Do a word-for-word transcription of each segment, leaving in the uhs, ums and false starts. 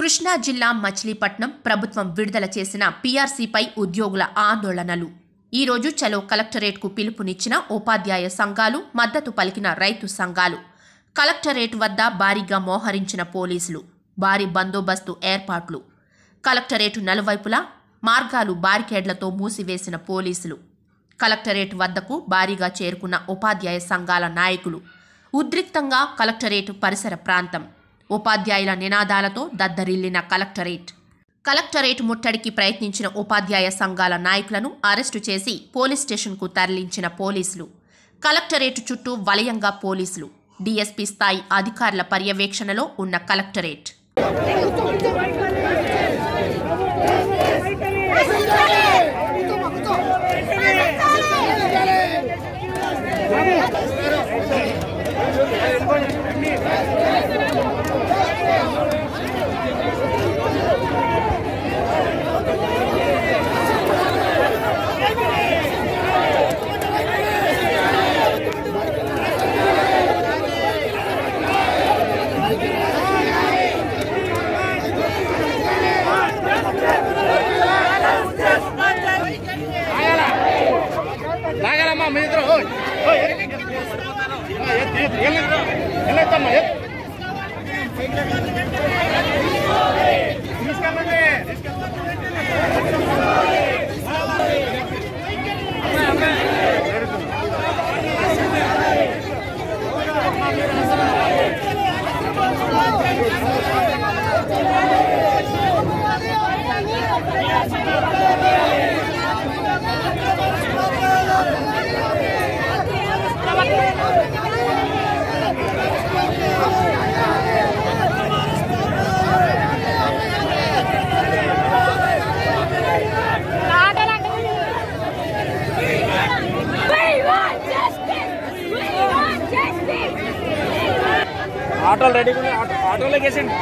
కృష్ణా జిల్లా మచిలీపట్నం ప్రభుత్వం విడుదల చేసిన పీఆర్సీపై ఉద్యోగుల ఆందోళనలు. ఈరోజు చలో కలెక్టరేట్కు పిలుపునిచ్చిన ఉపాధ్యాయ సంఘాలు, మద్దతు పలికిన రైతు సంఘాలు. కలెక్టరేట్ వద్ద భారీగా మోహరించిన పోలీసులు, భారీ బందోబస్తు ఏర్పాట్లు. కలెక్టరేటు నలువైపులా మార్గాలు బారికేడ్లతో మూసివేసిన పోలీసులు. కలెక్టరేట్ వద్దకు భారీగా చేరుకున్న ఉపాధ్యాయ సంఘాల నాయకులు. ఉద్రిక్తంగా కలెక్టరేట్ పరిసర ప్రాంతం. ఉపాధ్యాయుల నినాదాలతో దద్దరిల్లిన కలెక్టరేట్. కలెక్టరేట్ ముట్టడికి ప్రయత్నించిన ఉపాధ్యాయ సంఘాల నాయకులను అరెస్టు చేసి పోలీస్ స్టేషన్కు తరలించిన పోలీసులు. కలెక్టరేట్ చుట్టూ వలయంగా పోలీసులు. డీఎస్పీ స్థాయి అధికారుల పర్యవేక్షణలో ఉన్న కలెక్టరేట్. ఆటోలు రెడీ ఆటోలోకి వేసండి.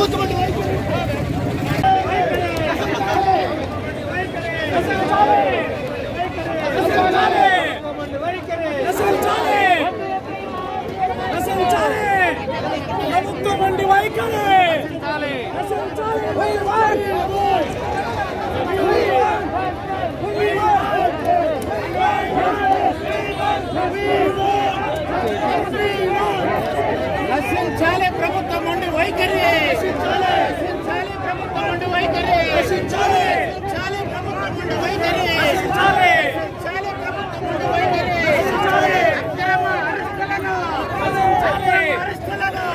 నశించాలి ప్రభుత్వం ఉండి వైఖరి నశించాలి ప్రభుత్వం ఉండి వైఖరి నశించాలి ప్రభుత్వం ఉండి వైఖరి నశించాలి ప్రభుత్వం ఉండి వైఖరి అక్రమ అరెస్టులను అరెస్టులను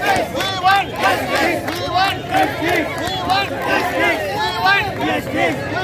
We want justice. We want justice. We want justice.